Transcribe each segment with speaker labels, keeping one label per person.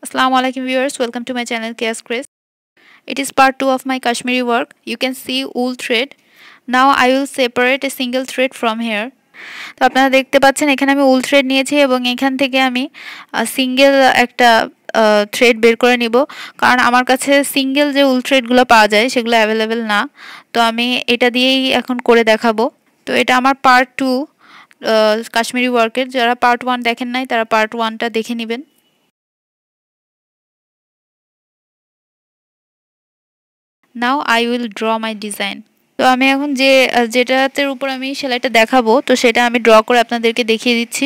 Speaker 1: Assalamu alaikum viewers, welcome to my channel Chaos Grace. It is part 2 of my Kashmiri work. You can see wool thread. Now I will separate a single thread from here. তো আপনারা দেখতে পাচ্ছেন এখানে আমি উল thread নিয়েছি এবং এখান থেকে আমি সিঙ্গেল একটা থ্রেড বের করে নিব, কারণ আমার কাছে সিঙ্গেল যে উল থ্রেডগুলো পাওয়া যায় সেগুলো অ্যাভেলেবেল না। তো আমি এটা দিয়েই এখন করে দেখাবো। তো এটা আমার পার্ট 2 কাশ্মীরি ওয়ার্কের। যারা পার্ট 1 দেখেন নাই তারা পার্ট 1টা দেখে নেবেন। Now I will draw my design. তো আমি এখন যেটার উপর আমি সেলাইটা দেখাবো তো সেটা আমি ড্র করে আপনাদেরকে দেখিয়ে দিচ্ছি।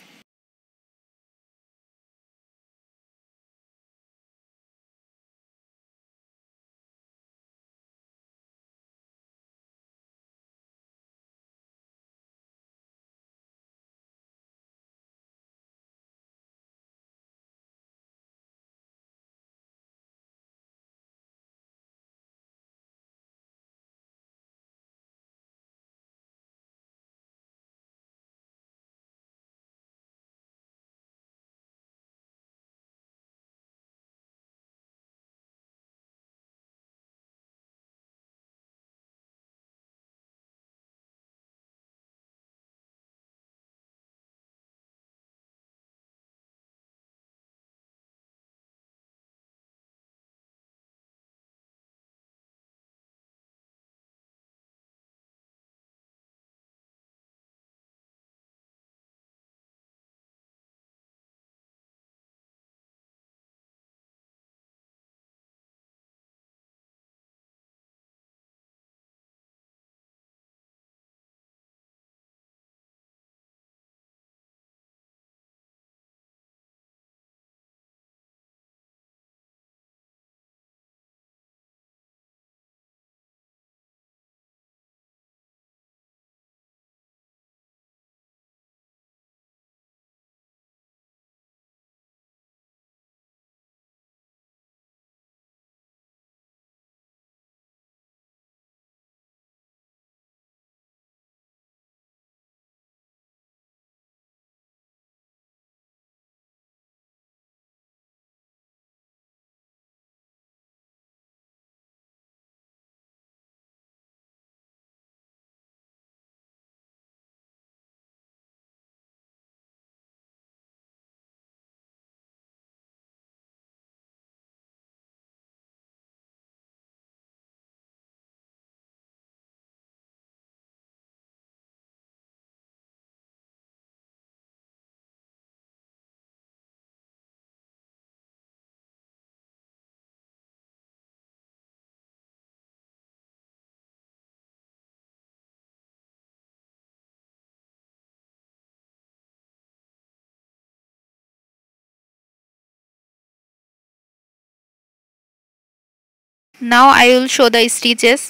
Speaker 1: Now I will show the stitches.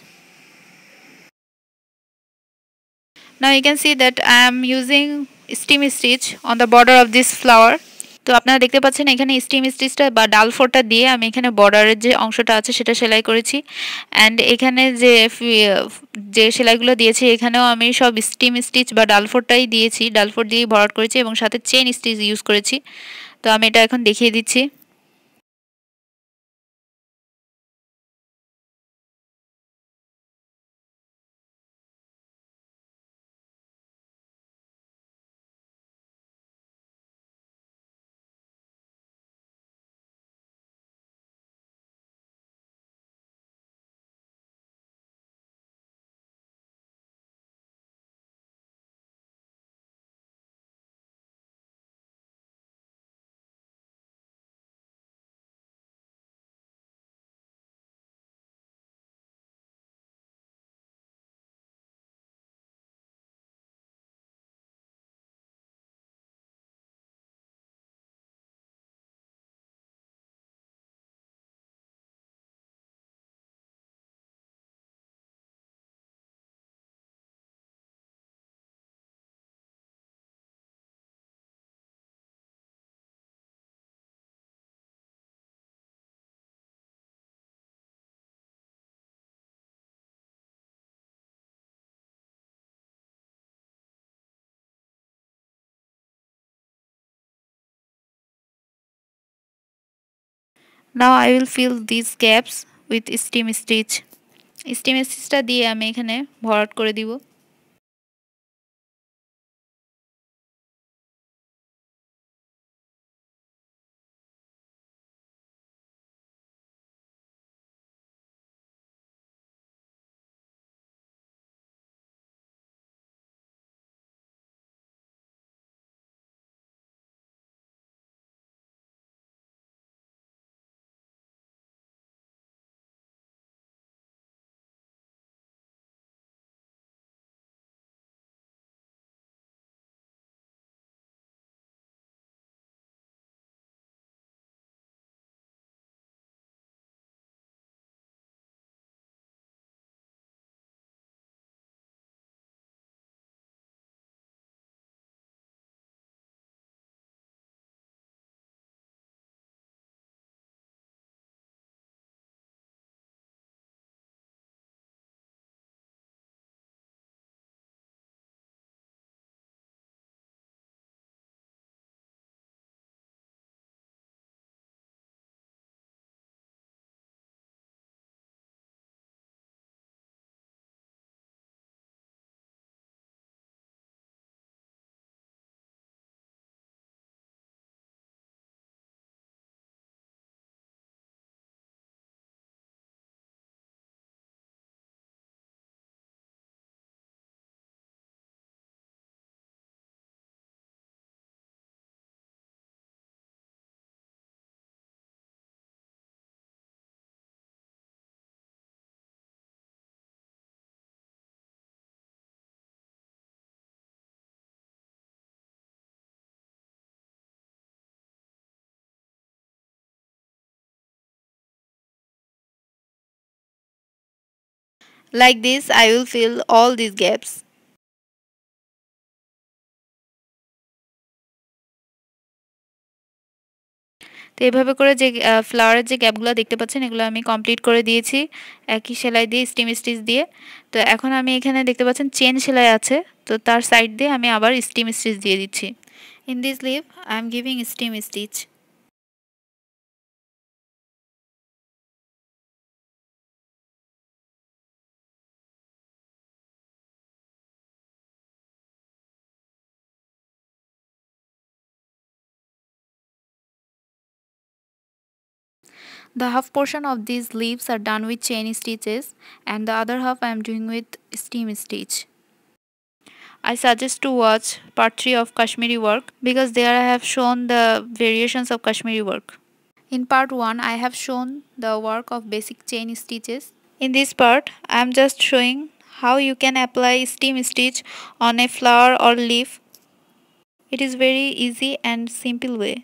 Speaker 1: Now you can see that I am using steam stitch on the border of this flower. তো আপনারা দেখতে পাচ্ছেন এখানে স্টিম স্টিচটা বা ডালফোরটা দিয়ে আমি এখানে বর্ডারের যে অংশটা আছে সেটা সেলাই করেছি। অ্যান্ড এখানে যে সেলাইগুলো দিয়েছি এখানেও আমি সব স্টিম স্টিচ বা ডালফোরটাই দিয়েছি, ডালফোর দিয়েই ভরাট করেছি এবং সাথে চেন স্টিচ ইউজ করেছি। তো আমি এটা এখন দেখিয়ে দিচ্ছি। Now I will fill these gaps with steam stitch. Steam স্টিচটা দিয়ে আমি এখানে ভরাট করে দিব। Like this, I will fill all these gaps. তো এভাবে করে যে ফ্লাওয়ারের যে গ্যাপগুলো দেখতে পাচ্ছেন এগুলো আমি কমপ্লিট করে দিয়েছি একই সেলাই দিয়ে স্টিম স্টিচ দিয়ে। তো এখন আমি এখানে দেখতে পাচ্ছেন চেন সেলাই আছে, তো তার সাইড দিয়ে আমি আবার স্টিম স্টিচ দিয়ে দিচ্ছি। In this leaf I am giving steam stitch. The half portion of these leaves are done with chain stitches and the other half I am doing with steam stitch. I suggest to watch part 3 of Kashmiri work because there I have shown the variations of Kashmiri work. In part 1 I have shown the work of basic chain stitches. In this part I am just showing how you can apply steam stitch on a flower or leaf. It is very easy and simple way.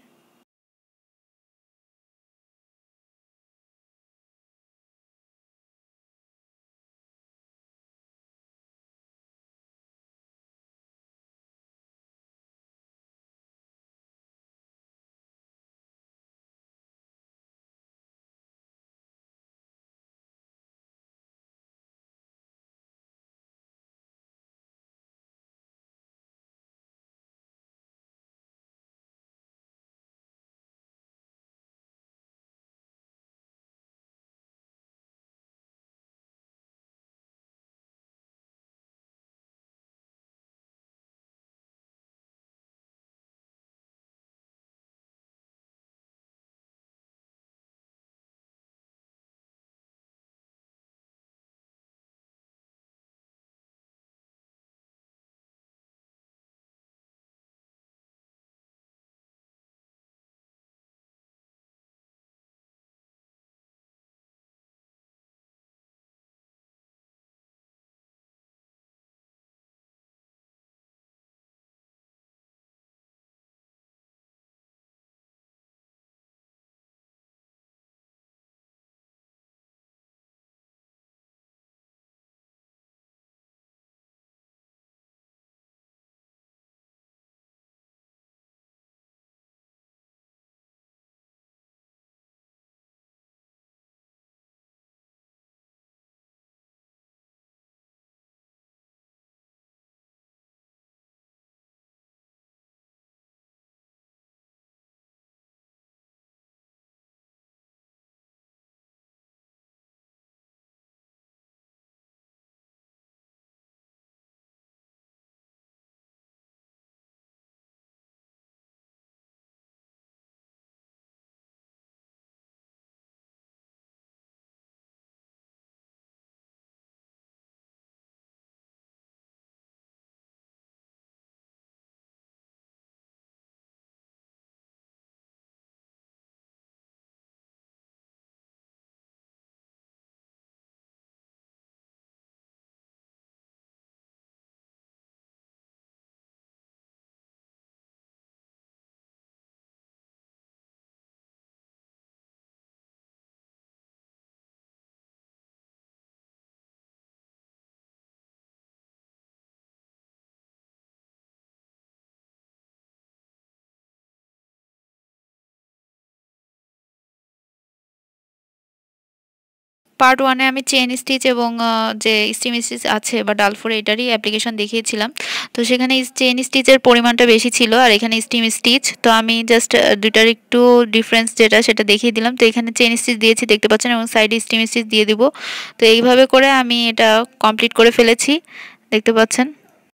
Speaker 1: Part 1 এ আমি chain stitch এবং যে steam stitch আছে বা Dalfour এটারই application দেখিয়েছিলাম। তো সেখানে চেইন স্টিচের পরিমাণটা বেশি ছিল আর এখানে স্টিম স্টিচ। তো আমি জাস্ট দুইটার একটু ডিফারেন্স যেটা সেটা দেখিয়ে দিলাম। তো এখানে চেইন স্টিচ দিয়েছি দেখতে পাচ্ছেন এবং সাইডে স্টিম স্টিচ দিয়ে দিব। তো এইভাবে করে আমি এটা কমপ্লিট করে ফেলেছি দেখতে পাচ্ছেন।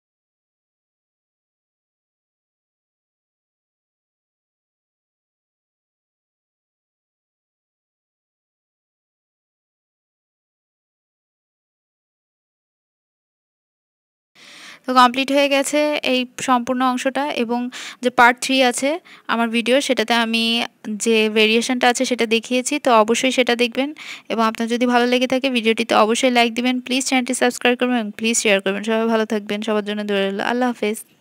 Speaker 1: তো কমপ্লিট হয়ে গেছে এই সম্পূর্ণ অংশটা এবং যে পার্ট 3 আছে আমার ভিডিও সেটাতে আমি যে ভেরিয়েশনটা আছে সেটা দেখিয়েছি। তো অবশ্যই সেটা দেখবেন এবং আপনার যদি ভালো লেগে থাকে ভিডিওটিতে অবশ্যই লাইক দিবেন। প্লিজ চ্যানেলটি সাবস্ক্রাইব করবেন এবং প্লিজ শেয়ার করবেন। সবাই ভালো থাকবেন। সবার জন্য দোয়া রইল। আল্লাহ হাফেজ।